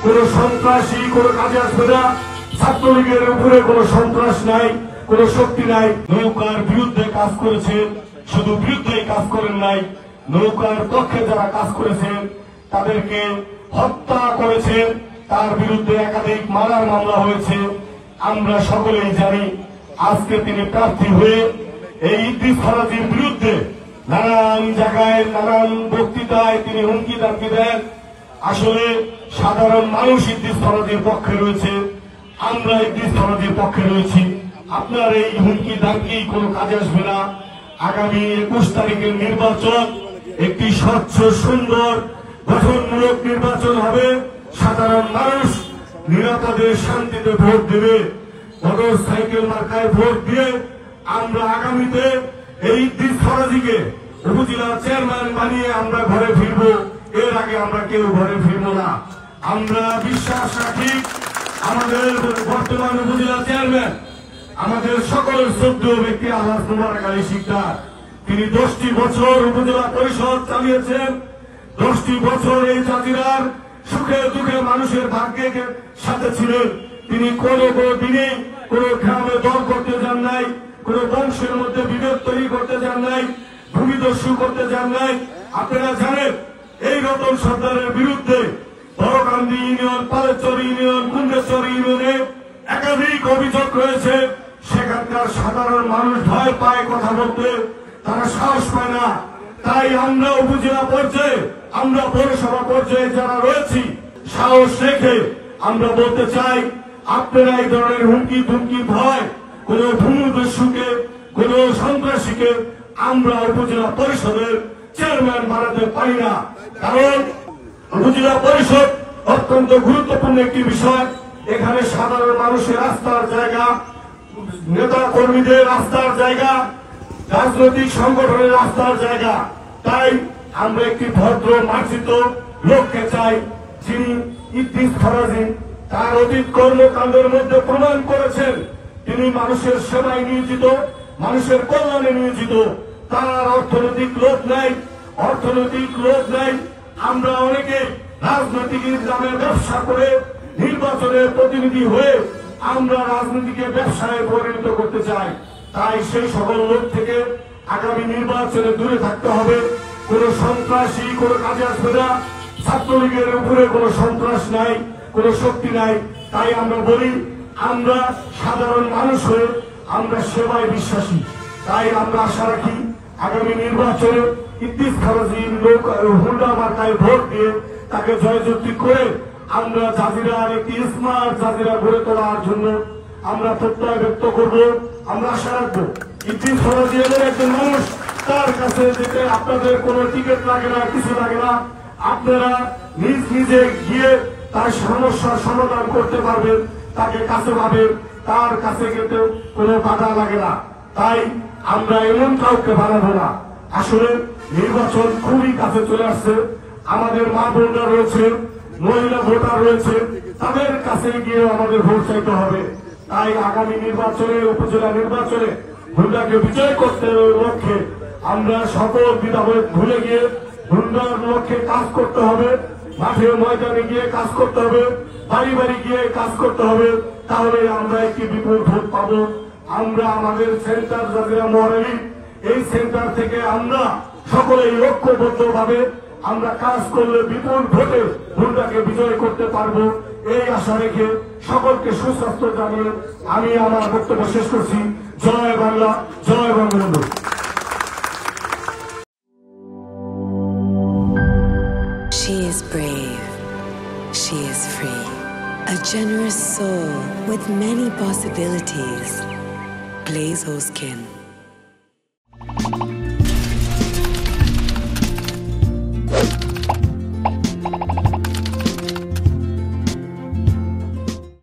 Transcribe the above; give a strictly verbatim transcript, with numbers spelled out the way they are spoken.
কোনো সন্ত্রাসী কোনো কাজে আসবে না। ছাত্রলীগের উপরে কোনো সন্ত্রাস নাই, কোনো শক্তি নাই। নৌকার বিরুদ্ধে কাজ করেছেন, শুধু বিরুদ্ধেই কাজ করেন নাই, নৌকার পক্ষে যারা কাজ করেছেন তাদেরকে হত্যা করেছেন, তার বিরুদ্ধে একাধিক মারার মামলা হয়েছে। আমরা সকলেই জানি আজকে তিনি প্রার্থী হয়ে এই ইদ্রিস ফরাজীর বিরুদ্ধে নানান জায়গায় নানান বক্তৃতায় তিনি হুমকি দামকি দেন। আসলে সাধারণ মানুষ ইদ্রিস ফরাজীর পক্ষে রয়েছে, আমরা ইদ্রিস ফরাজীর পক্ষে রয়েছি। আপনার এই হুমকি দামকি কোনো কাজে আসবে না। আগামী একুশ তারিখের নির্বাচন একটি স্বচ্ছ সুন্দর গঠনমূলক নির্বাচন হবে। সাধারণ মানুষ নিরাপদে শান্তিতে ভোট দেবে। মোটর সাইকেল মার্কায় ভোট দিয়ে আমরা আগামীতে এই ইদ্রিস ফরাজীকে উপজেলা চেয়ারম্যান বানিয়ে আমরা ঘরে ফিরবো। এর আগে আমরা কেউ ঘরে ফিরবো না। আমরা বিশ্বাস রাখি আমাদের বর্তমান উপজেলা চেয়ারম্যান আমাদের সকলের শ্রদ্ধেয় ব্যক্তি আলহাজ মোবারক আলী শিকদার। তিনি দশটি বছর উপজেলা পরিষদ চালিয়েছেন। দশটি বছর এই জাতিরার সুখে দুঃখে মানুষের ভাগ্যের সাথে ছিলেন। তিনি কোনো দিনে কোন গ্রামে দল করতে যান নাই, কোন বংশের মধ্যে বিভেদ তৈরি করতে যান নাই, ভূমিদস্যু করতে যান নাই। আপনারা জানেন এই রতন সর্দারের বিরুদ্ধে বড়কান্দি ইউনিয়ন, পালেচর ইউনিয়ন, কুন্ডেশ্বর ইউনিয়নে একাধিক অভিযোগ রয়েছে। সেখানকার সাধারণ মানুষ ভয় পায় কথা বলতে, তারা সাহস পায় না। তাই আমরা উপজেলা পর্যায়ে, আমরা পৌরসভা পর্যায়ে যারা রয়েছি, সাহস রেখে আমরা বলতে চাই আপনারা এই ধরনের হুমকি ধুমকি ভয় কোন ভূমিদস্যুকে কোন সন্ত্রাসীকে আমরা উপজেলা পরিষদের চেয়ারম্যান বানাতে পারি না। কারণ উপজেলা পরিষদ অত্যন্ত গুরুত্বপূর্ণ একটি বিষয়। এখানে সাধারণ মানুষের আস্থার জায়গা, নেতা কর্মীদের আস্থার জায়গা, রাজনৈতিক সংগঠনের আস্থার জায়গা। তাই আমরা একটি ভদ্র মার্জিত লোককে চাই, যিনি ইদ্রিস ফরাজী তার অতীত কর্মকাণ্ডের মধ্যে প্রমাণ করেছেন তিনি মানুষের সেবায় নিয়োজিত, মানুষের কল্যাণে নিয়োজিত। তার অর্থনৈতিক লোভ নাই, অর্থনৈতিক লোভ নাই। আমরা অনেকে রাজনৈতিক নামে ব্যবসা করে নির্বাচনের প্রতিনিধি হয়ে আমরা রাজনীতিকে ব্যবসায় পরিণত করতে চাই। তাই সেই সকল লোক থেকে আগামী নির্বাচনে দূরে থাকতে হবে। কোন সন্ত্রাসী কোন কাজে আসবে না। ছাত্রলীগের উপরে কোন সন্ত্রাস নাই, কোন শক্তি নাই। তাই আমরা বলি আমরা সাধারণ মানুষ হয়ে আমরা সেবায় বিশ্বাসী। তাই আমরা আশা রাখি আগামী নির্বাচনে ইদ্রিস ফরাজী লোক হুন্ডা মার্কায় ভোট দিয়ে তাকে জয়যুক্তি করে আমরা জাজিরার একটি স্মার্ট জাজিরা গড়ে তোলার জন্য আমরা প্রত্যয় ব্যক্ত করব। আমরা আশা রাখবো ইদ্রিস ফরাজী এমন একজন মানুষ, তার কাছে যেতে আপনাদের কোনো টিকিট লাগে না, কিছু লাগে না। আপনারা নিজ নিজে গিয়ে তার সমস্যার সমাধান করতে পারবেন, তাকে কাছে পাবেন, তার কাছে গেতে কোনো বাধা লাগে না। তাই আমরা এমন কাউকে বানাবো না। আসলে নির্বাচন খুবই কাছে চলে আসছে। আমাদের মা বোনরা রয়েছে, মহিলা ভোটার রয়েছে, তাদের কাছে গিয়ে আমাদের ভোট চাইতে হবে। তাই আগামী নির্বাচনে, উপজেলা নির্বাচনে হুন্ডাকে বিজয় করতে লক্ষ্যে আমরা সকল দ্বিধাবোধ ভুলে গিয়ে হুন্ডার লক্ষ্যে কাজ করতে হবে। মাঠে ময়দানে গিয়ে কাজ করতে হবে, বাড়ি বাড়ি গিয়ে কাজ করতে হবে। তাহলে আমরা একটি বিপুল ভোট পাবো। আমরা আমাদের সেন্টার জাজিরা মহারানী, এই সেন্টার থেকে আমরা সকলেই ঐক্যবদ্ধ ভাবে আমরা কাজ করলে বিপুল ভোটে হুন্ডাকে বিজয় করতে পারবো। এই আশা রেখে সকলকে সুস্বাস্থ্য জানিয়ে আমি আমার বক্তব্য শেষ করছি। জয় বাংলা, জয় Bangabandhu. She is brave. She is free. A generous soul with many possibilities. Blaze Oskin.